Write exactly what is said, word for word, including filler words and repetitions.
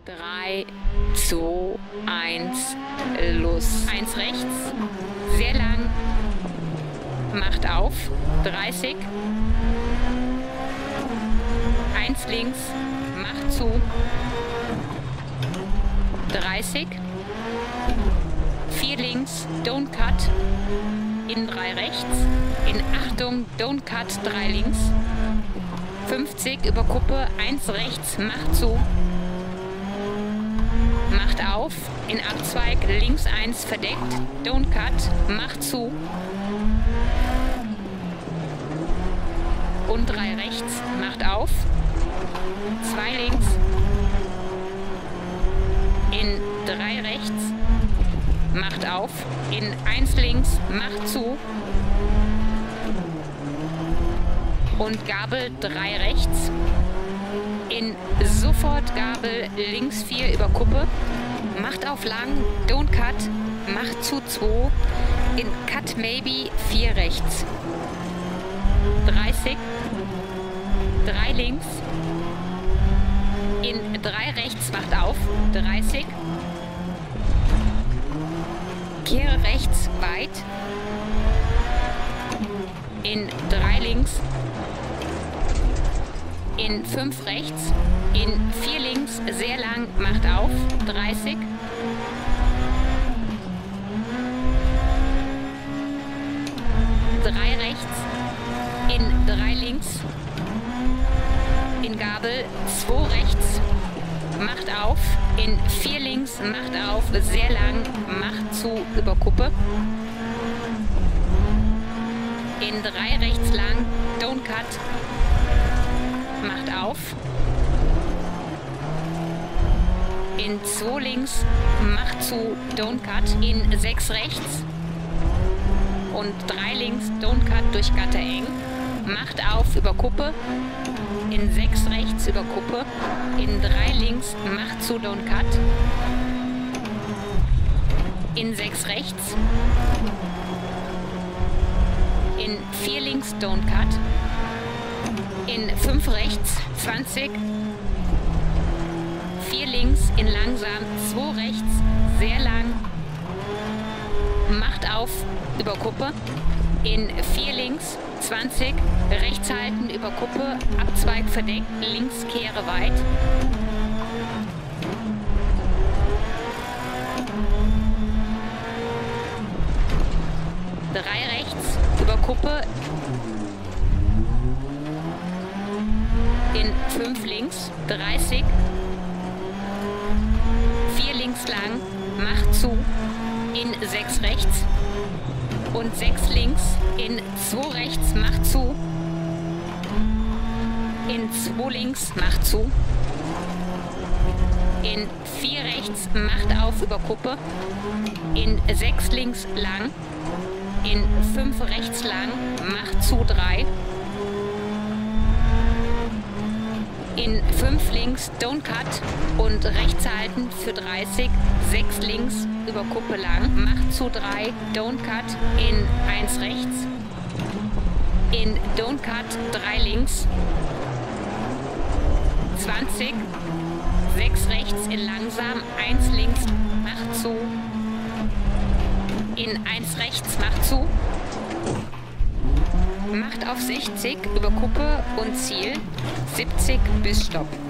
drei, zwei, eins, los. eins rechts, sehr lang, macht auf, dreißig. eins links, macht zu, dreißig. vier links, don't cut, in drei rechts, in Achtung, don't cut, drei links. fünfzig über Kuppe, eins rechts, macht zu, macht auf, in Abzweig, links eins verdeckt, don't cut, macht zu und drei rechts, macht auf, zwei links, in drei rechts, macht auf, in eins links, macht zu und Gabel drei rechts, in sofort Gabel links vier über Kuppe, macht auf lang, don't cut, macht zu zwei, in cut maybe vier rechts, dreißig, drei links, in drei rechts, macht auf, dreißig, kehre rechts weit, in drei links, in fünf rechts, in vier links, sehr lang, macht auf, dreißig, drei rechts, in drei links, in Gabel, zwei rechts, macht auf, in vier links, macht auf, sehr lang, macht zu, über Kuppe, in drei rechts lang, don't cut, macht auf, in zwei links, macht zu, don't cut, in sechs rechts und drei links, don't cut durch Gatter eng, macht auf, über Kuppe, in sechs rechts über Kuppe, in drei links, macht zu, don't cut, in sechs rechts, in vier links, don't cut, in fünf rechts, zwanzig, vier links, in langsam, zwei rechts, sehr lang, macht auf, über Kuppe, in vier links, zwanzig, rechts halten, über Kuppe, Abzweig verdeckt, links kehre weit, drei rechts, über Kuppe, in fünf links, dreißig, vier links lang, macht zu, in sechs rechts und sechs links, in zwei rechts, macht zu, in zwei links, macht zu, in vier rechts, macht auf, über Kuppe, in sechs links lang, in fünf rechts lang, macht zu, drei, in fünf links, don't cut und rechts halten für dreißig, sechs links, über Kuppe lang, macht zu drei, don't cut, in eins rechts, in don't cut, drei links, zwanzig, sechs rechts, in langsam, eins links, macht zu, in eins rechts, macht zu, macht auf sechzig, über Kuppe und Ziel, siebzig bis Stopp.